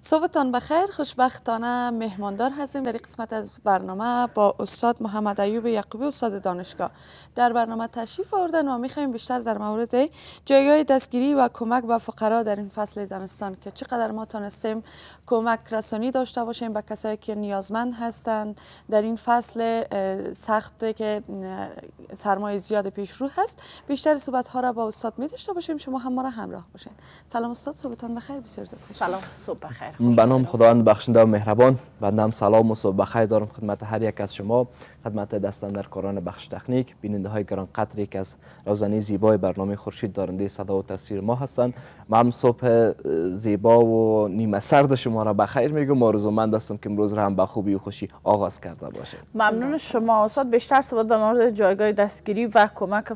صبحتان بخیر. خوشبختانه مهماندار هستیم در این قسمت از برنامه با استاد محمد ایوب یعقوبی، استاد دانشگاه. در برنامه تشریف آوردن و میخوایم بیشتر در مورد جایگاه دستگیری و کمک به فقرا در این فصل زمستان که چقدر ما تانستیم کمک رسانی داشته باشیم به کسایی که نیازمند هستند در این فصل سخت که سرمایه زیاد پیش رو هست، بیشتر صحبت ها را با استاد می داشته باشیم. شما هم ما را همراه باشین. سلام استاد، صبحتان بخیر. بسیار زیاد خوش. سلام، صبح بخیر. به نام خداوند بخشنده و مهربان. بنده سلام و صبح بخیر دارم خدمت هر یک از شما، خدمت دستاندرکاران بخش تکنیک، بیننده های گران قدری که از روزنه زیبای برنامه خورشید دارنده صدا و تصویر ما هستند. من صبح زیبا و نیمه سرد شما را بخیر میگم. آرزومند هستم که امروز را هم به خوبی و خوشی آغاز کرده باشه. ممنون شما استاد. بیشتر صحبت در مورد جایگاه دستگیری و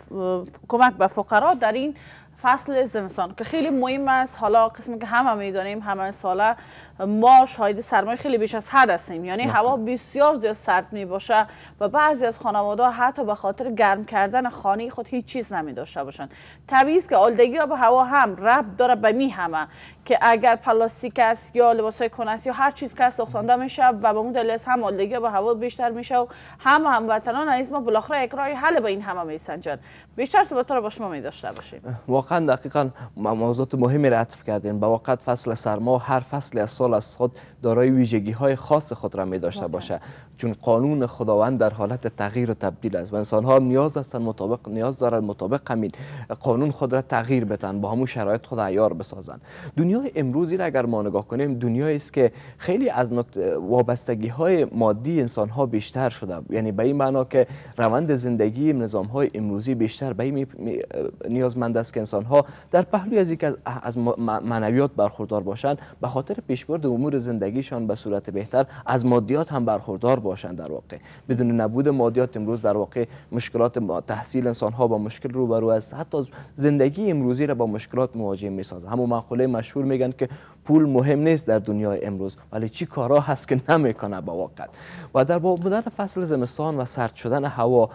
کمک به فقرا در این فصل زمستان که خیلی مهم است. حالا قسمی که همه میدانیم همه ساله ما شاهد سرمایه خیلی بیش از حد هستیم، یعنی هوا بسیار زیاد سرد می باشه و بعضی از خانواده حتی به خاطر گرم کردن خانه خود هیچ چیز نمی داشته باشند. طبیعی است که آلودگی آب و هوا هم ربط داره به می همه که اگر پلاستیک است یا لباسای کنتی یا هر چیز که سوختانده میشه و به اون دلیل هم آلودگی آب و هوا بیشتر میشه و هموطنان عزیز ما بالاخره یک راه حل به این همه میسنجند. بیشتر صحبت را با شما می داشته باشیم. واقعا دقیقاً موضوعات مهمی را عطف کردین. با وقت فصل سرما هر فصل از سال از خود دارای ویژگی های خاص خود را می داشته باشه، چون قانون خداوند در حالت تغییر و تبدیل است و انسان ها نیاز دارند مطابق همین قانون خود را تغییر بدن، با همون شرایط خود عیار بسازند. دنیای امروزی را اگر ما نگاه کنیم، دنیایی است که خیلی از وابستگی های مادی انسان ها بیشتر شده، یعنی به این معنا که روند زندگی نظام های امروزی بیشتر به این نیازمند است که انسان ها در پهلوی از اینکه از معنویات برخوردار باشند، به خاطر پیشبرد امور زندگیشان به صورت بهتر از مادیات هم برخوردار باشند. در واقع بدون نبود مادیات امروز در واقع مشکلات تحصیل انسان ها با مشکل روبرو است، حتی زندگی امروزی را با مشکلات مواجه می‌سازد. همون مقوله مشهور میگن که پول مهم نیست در دنیای امروز، ولی چی کارا هست که نمیکنه با وقت. و در بودن فصل زمستان و سرد شدن هوا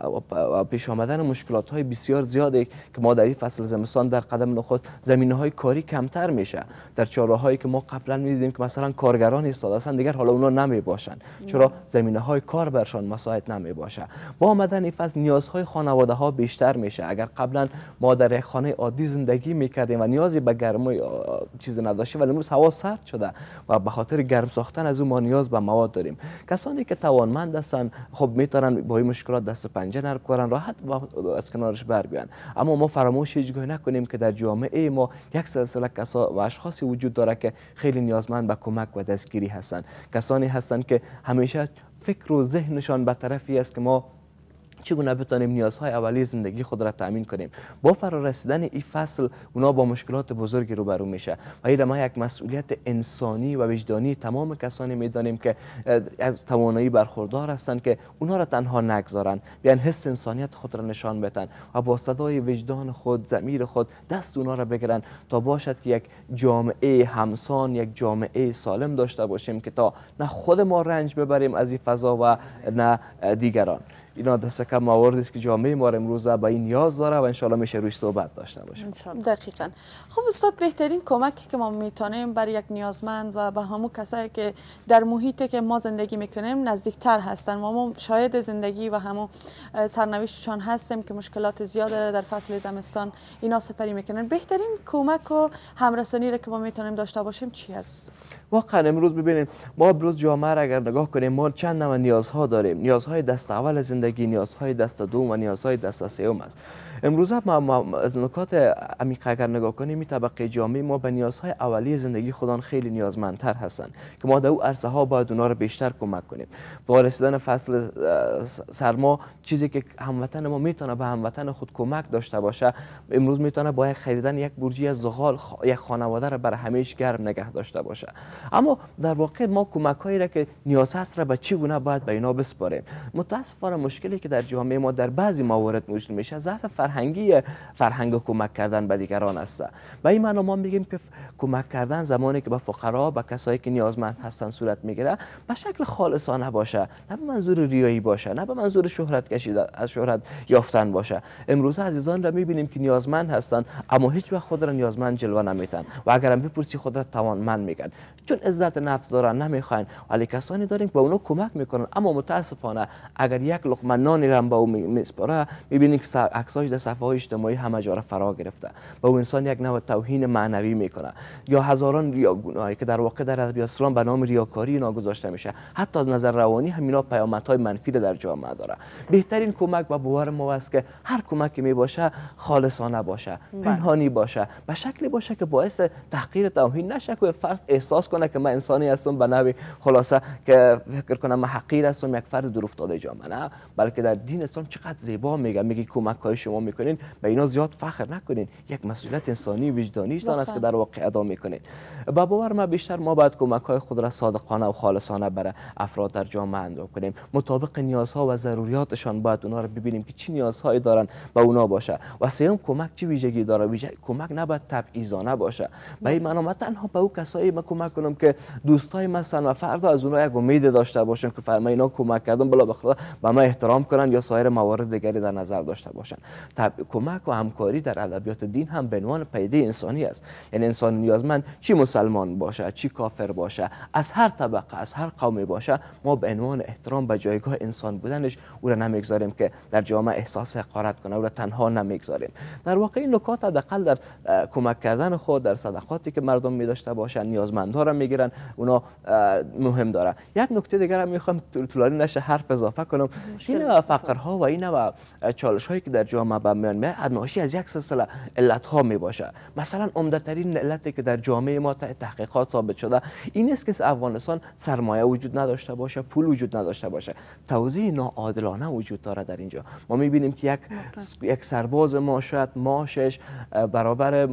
و پیش آمدن مشکلات های بسیار زیادی که ما در این فصل زمستان در قدم نخست زمینه های کاری کمتر میشه. در چهارراهایی که ما قبلا میدیدیم که مثلا کارگران ایستاده هستند، دیگر حالا اونا نمی باشند، چرا زمینه های کار برشان مساعد نمی باشه. با آمدن این فصل نیازهای خانواده ها بیشتر میشه. اگر قبلا ما در یک خانه عادی زندگی میکردیم و نیازی به گرما چیز نداشتیم، ولی امروز هوا سرد شده و به خاطر گرم ساختن از اون ما نیاز به مواد داریم. کسانی که توانمند هستند خب میتونن با این مشکلات دست پنجه نرم کنن، راحت از کنارش بر بیان. اما ما فراموش هیچگاه نکنیم که در جامعه ما یک سلسله کسا و اشخاصی وجود داره که خیلی نیازمند به کمک و دستگیری هستند. کسانی هستند که همیشه فکر و ذهنشان به طرفی است که ما چگونه بتانیم نیازهای اولیه زندگی خود را تامین کنیم. با فرارسیدن این فصل اونا با مشکلات بزرگی روبرو میشه و این ما یک مسئولیت انسانی و وجدانی تمام کسانی میدانیم که از توانایی برخوردار هستند که اونا را تنها نگذارن، بیان حس انسانیت خود را نشان بدن و با صدای وجدان خود، ضمیر خود دست اونا را بگیرن تا باشد که یک جامعه همسان، یک جامعه سالم داشته باشیم که تا نه خود ما رنج ببریم از این فضا و نه دیگران. اینا دست کم مواردی است که جامعه ما امروز به این نیاز داره و انشالله میشه روش صحبت داشته باشیم. دقیقاً. خب استاد، بهترین کمکی که ما میتونیم برای یک نیازمند و به همون کسایی که در محیطی که ما زندگی میکنیم نزدیکتر هستن و ما شاهد زندگی و همون سرنوشتشان هستیم که مشکلات زیاد در فصل زمستان اینا سپری میکنن، بهترین کمک و همرسانی را که ما میتونیم داشته باشیم چی هست؟ واقعا امروز ببینید ما امروز جامعه را اگر نگاه کنیم، ما چند نوع نیازها داریم. نیازهای دست اول زندگی، نیازهای دست دوم و نیازهای دست سوم است. امروز ما از نکات عمیق اگر نگاه کنیم، این طبقه جامعه ما به نیازهای اولیه زندگی خودان خیلی نیازمندتر هستند که ما در اون عرصه ها باید اونا رو بیشتر کمک کنیم. با رسیدن فصل سرما چیزی که هموطن ما میتونه به هموطن خود کمک داشته باشه، امروز میتونه با خریدن یک برجی از زغال یک خانواده را برای همیشه گرم نگه داشته باشه. اما در واقع ما کمک هایی را که نیاز هست را به چگونه باید به اینا بسپاریم. متاسفانه مشکلی که در جامعه ما در بعضی موارد وجود میشه ضعف فرهنگ کمک کردن به دیگران است. به این معنا ما میگیم که کمک کردن زمانی که به فقرا، به کسایی که نیازمند هستن صورت میگیره به شکل خالصانه باشه، نه به منظور ریایی باشه، نه به منظور شهرت کشیدن، از شهرت یافتن باشه. امروز عزیزان را میبینیم که نیازمند هستن اما هیچ وقت خود را نیازمند جلوه نمیتن و اگرم بپرسی خود را توانمند میگن، چون عزت نفس دارن نمیخواین. ولی کسانی داریم که به اونا کمک میکنن اما متاسفانه اگر یک لقمه نانی را به او میسپاره میبینیم که عکساش در صفحه های اجتماعی همه جا را فرا گرفته. به او انسان یک نوع توهین معنوی میکنه یا هزاران ریاگونایی که در واقع در ادبیات اسلام به نام ریاکاری اینا گذاشته میشه. حتی از نظر روانی همینا پیامدهای منفی در جامعه داره. بهترین کمک به باور ما است که هر کمکی می باشه خالصانه باشه، پنهانی باشه، به شکلی باشه که باعث تحقیر توهین نشه که فرد احساس کنه که من انسانی هستم به نوعی خلاصه که فکر کنم من حقیر هستم، یک فرد دور افتاده جامعه. نه، بلکه در دین اسلام چقدر زیبا میگه کمک های شما میکنین به اینا زیاد فخر نکنین، یک مسئولیت انسانی وجدانی است که در واقع ادا میکنین. با باور ما بیشتر ما باید کمک های خود را صادقانه و خالصانه برای افراد در جامعه انجام کنیم، مطابق نیازها و ضروریاتشان باید اونا رو ببینیم که چی نیازهایی دارن با اونا باشه. و سوم کمک چی ویژگی داره؟ کمک نباید تبعیضانه باشه. به این معنا من تنها به او کسایی کمک کنم که دوستای مثلا و فردا از اونها یک امید داشته باشم که فرما اینا کمک کردم بلا بخدا به من احترام کنن یا سایر موارد دیگری در نظر داشته باشن. کمک و همکاری در ادبیات دین هم به عنوان پیده انسانی است. یعنی انسان نیازمند چی مسلمان باشه، چی کافر باشه، از هر طبقه، از هر قومی باشه، ما به عنوان احترام به جایگاه انسان بودنش او را نمیگذاریم که در جامعه احساس حقارت کنه، او را تنها نمیگذاریم. در واقع این نکات حداقل در کمک کردن خود، در صدقاتی که مردم می داشته باشن، نیازمندها را میگیرن، اونا مهم داره. یک نکته دیگر هم میخوام طولانی نشه حرف اضافه کنم. این فقرها و این و چالش هایی که در جامعه به میان میاد ناشی از یک سلسله علت ها می باشه. مثلا عمده ترین علتی که در جامعه ما تحقیقات ثابت شده این است که افغانستان سرمایه وجود نداشته باشه، پول وجود نداشته باشه، توزیع ناعادلانه وجود داره در اینجا. ما میبینیم که یک سرباز ما شاید معاشش برابر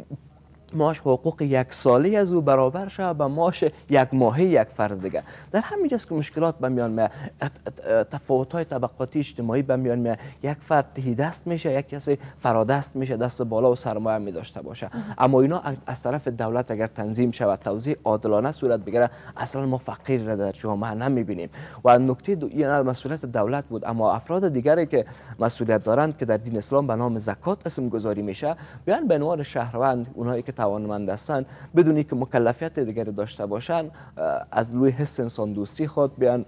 معاش حقوق یک ساله از او برابر شود به معاش یک ماهه یک فرد دیگه. در همین جاست که مشکلات به میان میاد، تفاوت‌های طبقاتی اجتماعی به میان میاد. یک فرد تهی دست میشه، یک کسی فرادست میشه، دست بالا و سرمایه می داشته باشه. اما اینا از طرف دولت اگر تنظیم شود، توزیع عادلانه صورت بگیره، اصلا ما فقیر را در جامعه نمیبینیم. و نکته این مسئولیت دولت بود، اما افراد دیگری که مسئولیت دارند که در دین اسلام به نام زکات اسم گذاری میشه، بیان به عنوان شهروند، اونایی که توانمند هستند بدونی که مکلفیت دیگری داشته باشند، از روی حس انسان دوستی خود بیان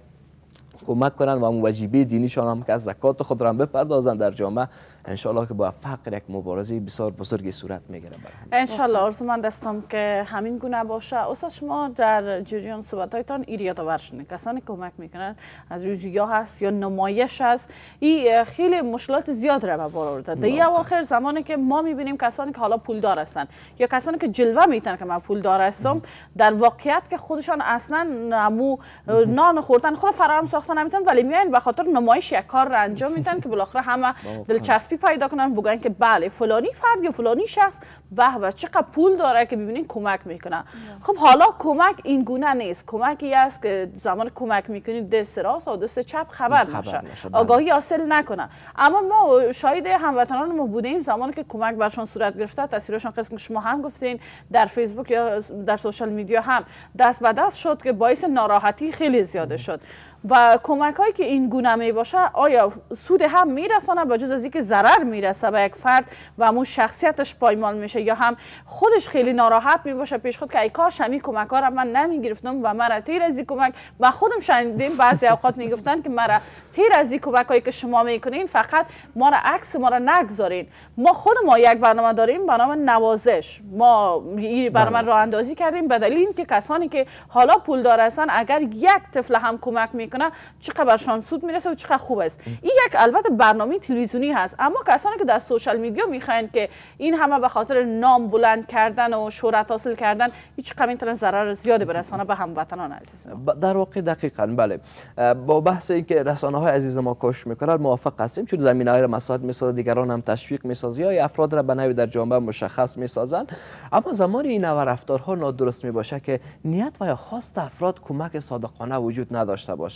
کمک کنن و واجبه دینیشان هم که از زکات خود را بپردازند در جامعه. انشالله که با فقر یک مبارزه بسیار بزرگی صورت میگیره. انشالله آرزومند هستم که همین گونه باشه. استاد شما در جریان صحبت‌هایتان یادآور شدین کسانی کمک میکنن از یا هست یا نمایش هست، این خیلی مشکلات زیاد را به بار آورده. در اواخر زمانی که ما میبینیم کسانی که حالا پولدار هستن یا کسانی که جلوه میتن که من پولدار هستم، در واقعیت که خودشان اصلا نمو نان خوردن خود فراهم ساختن نمیتونن، ولی میاین به خاطر نمایش یک کار را انجام میدن که بالاخره همه دلچسبی پیدا کنن، بگن که بله فلانی فرد یا فلانی شخص به چقدر پول داره که ببینین کمک میکنه. خب حالا کمک این گونه نیست. کمکی است که زمان کمک میکنید دست راست و دست چپ خبر نشه، آگاهی حاصل نکنه. اما ما شاهد هموطنان ما بودیم زمانی که کمک برشان صورت گرفته، تصویرشان قسم شما هم گفتین در فیسبوک یا در سوشال میدیا هم دست به دست شد که باعث ناراحتی خیلی زیاده شد. و کمک هایی که این گونه می باشه آیا سود هم میرسانه به جز از اینکه ضرر میرسه به یک فرد و همون شخصیتش پایمال میشه، یا هم خودش خیلی ناراحت می باشه پیش خود که ای کاش همین کمک ها را من نمیگرفتم و مرا تیر از این کمک. و خودم شنیدیم بعضی اوقات میگفتن که مرا تیر از این کمک هایی که شما میکنین فقط ما را عکس ما را نگذارین. ما خود ما یک برنامه داریم به نام نوازش، ما این برنامه راه اندازی کردیم به دلیل اینکه کسانی که حالا پولدار هستن اگر یک طفل هم کمک میکنه چقدر برشان سود میرسه و چقدر خوب است. این یک البته برنامه تلویزیونی هست، اما کسانی که در سوشال میدیا میخواین که این همه به خاطر نام بلند کردن و شهرت حاصل کردن هیچ چقدر میتونن ضرر زیادی برسانه به هموطنان عزیز. در واقع دقیقاً بله، با بحث اینکه رسانه های عزیز ما کوشش میکنن موافق هستیم، چون زمینه های مساعد میسازه، دیگران هم تشویق میسازه یا افراد را به نوعی در جامعه مشخص میسازن. اما زمانی این رفتارها نادرست میباشه که نیت و یا خواست افراد کمک صادقانه وجود نداشته باشه.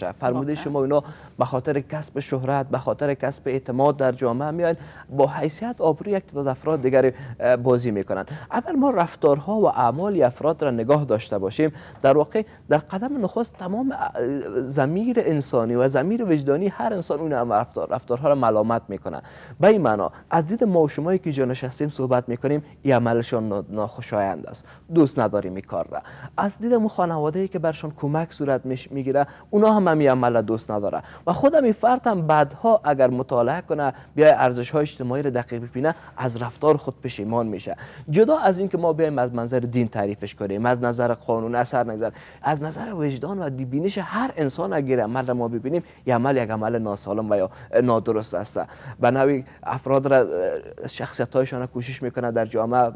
باشه. فرموده شما اینا به خاطر کسب شهرت، به خاطر کسب اعتماد در جامعه میان با حیثیت آبروی یک تعداد افراد دیگر بازی میکنن. اگر ما رفتارها و اعمال افراد را نگاه داشته باشیم، در واقع در قدم نخست تمام ضمیر انسانی و ضمیر وجدانی هر انسان اون رفتارها را ملامت میکنه. به این معنا از دید ما و شمایی که جا نشستیم صحبت میکنیم، این عملشان ناخوشایند است، دوست نداریم این کار را. از دید مو خانواده‌ای که برشان کمک صورت میگیره، اونا هم این عمل دوست نداره و خودم این فرد هم بعدها اگر مطالعه کنه، بیای ارزش‌های اجتماعی را دقیق ببینه، از رفتار خود پشیمان میشه. جدا از این که ما بیایم از منظر دین تعریفش کنیم، از نظر قانون، از نظر وجدان و بینش هر انسان اگر عمل را ما ببینیم، این عمل یک عمل ناسالم و یا نادرست است. به نوعی افراد را شخصیت‌هایشان کوشش میکنه در جامعه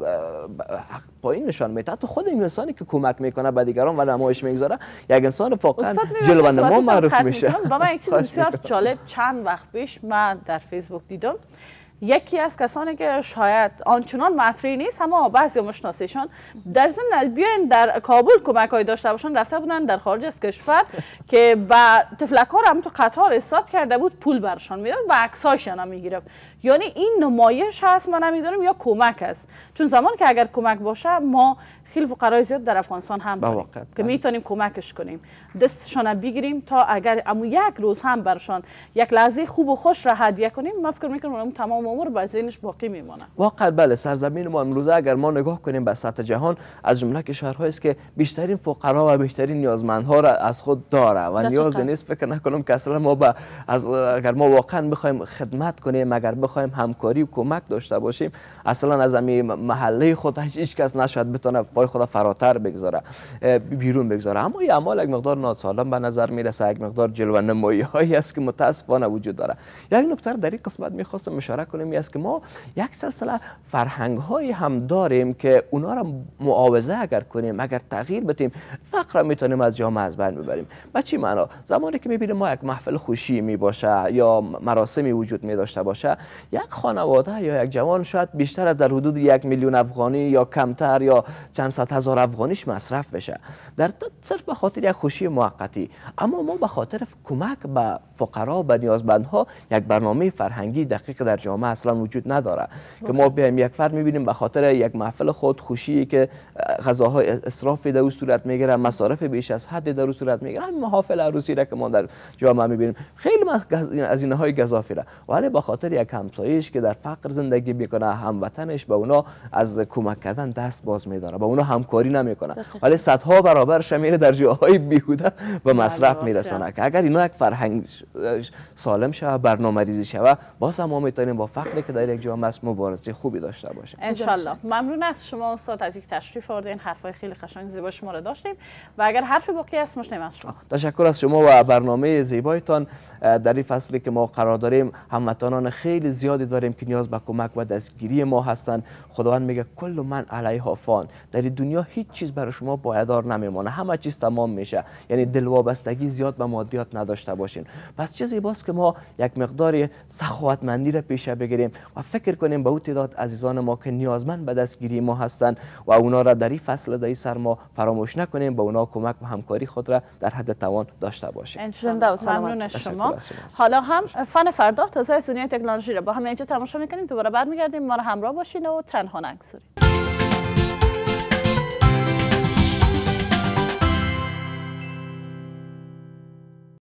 پایین نشان میده. تو خود این انسانی که کمک میکنه به دیگران و نمایش میگذاره، یک انسان واقعا جلوه نما معروف میشه. با من یک چیز بسیار جالب چند وقت پیش من در فیسبوک دیدم. یکی از کسانی که شاید آنچنان مطرحی نیست اما بعضی مشناسیشان در ضمن بیاین در کابل کمک‌های داشته باشن، رفته بودن در خارج از کشور که با تفلک‌ها هم تو قطار استاد کرده بود، پول برشان میداد و عکس‌هاشون هم میگرفت. یعنی این نمایش هست، من نمیدونم یا کمک است، چون زمان که اگر کمک باشه ما خیلی فقرای زیاد در افغانستان هم داریم که میتونیم کمکش کنیم، دستشان بگیریم تا اگر امو یک روز هم برشان یک لحظه خوب و خوش را هدیه کنیم، من فکر میکنم اون تمام عمر بر ذهنش باقی میمونه. واقعا بله، سرزمین ما امروزه اگر ما نگاه کنیم به سطح جهان، از جمله کشورهایی است که بیشترین فقرا و بیشترین نیازمندها را از خود داره و نیاز نیست فکر نکنم که اصلا ما اگر ما واقعا بخوایم خدمت کنیم، اگر بخوایم همکاری و کمک داشته باشیم، اصلا از همین محله خود هیچ کس نشاید بتونه پای خود فراتر بگذاره، بیرون بگذاره. اما این اعمال یک مقدار ناسالم به نظر میرسه، یک مقدار جلوه نمایی هایی است که متاسفانه وجود داره. یک نکته در این قسمت میخواستم اشاره کنم است که ما یک سلسله فرهنگ هایی هم داریم که اونا را معاوضه اگر کنیم، اگر تغییر بدیم، فقر میتونیم از جامعه از بین ببریم. به چی معنا؟ زمانی که میبینیم ما یک محفل خوشی می باشه یا مراسمی وجود می داشته باشه، یک خانواده یا یک جوان شاید بیشتر از در حدود 1 میلیون افغانی یا کمتر یا چند صد هزار افغانیش مصرف بشه، در صرف به خاطر یک خوشی موقتی. اما ما به خاطر کمک به فقرا، به نیازمندها، یک برنامه فرهنگی دقیق در جامعه اصلا وجود نداره که ما بیایم یک فرد میبینیم به خاطر یک محفل خود خوشی که غذاهای اسرافی در او صورت میگیره، مصارف بیش از حد در او صورت میگیره، همین محافل عروسی را که ما در جامعه میبینیم خیلی از اینهای گزافی را، ولی به خاطر یک همسایه‌اش که در فقر زندگی میکنه، هموطنش، به اونا از کمک کردن دست باز میداره، با اونا همکاری نمیکنه، ولی صدها برابر شمیره در جاهای بیهوده به مصرف میرسونه. که اگر اینا یک فرهنگ سالم شوه، برنامه‌ریزی شوه، باز هم ما میتونیم با فقری که در یک جامعه است مبارزه خوبی داشته باشیم. ان شاء الله. ممنون از شما استاد از اینکه تشریف آوردین، حرفای خیلی قشنگ زیبا شما را داشتیم و اگر حرفی باقی است مشنویم از شما. تشکر از شما و برنامه زیبایتان. در این فصلی که ما قرار داریم، هموطنان خیلی زیادی داریم که نیاز به کمک و دستگیری ما هستند. خداوند میگه کل من علیها فان، در این دنیا هیچ چیز برای شما پایدار نمیمونه، همه چیز تمام میشه. یعنی دلوابستگی زیاد به مادیات نداشته باشین. پس چه زیباست که ما یک مقدار سخاوتمندی را پیشه بگیریم و فکر کنیم به اون تعداد عزیزان ما که نیازمند به دستگیری ما هستند و اونا را در این فصل در این سرما فراموش نکنیم، به اونا کمک و همکاری خود را در حد توان داشته باشیم. زنده و سلامت. ممنون از شما. حالا هم فن فردا تازه از دنیای تکنولوژی را با هم اینجا تماشا میکنیم. دوباره برمیگردیم، ما را همراه باشین و تنها نگذارید.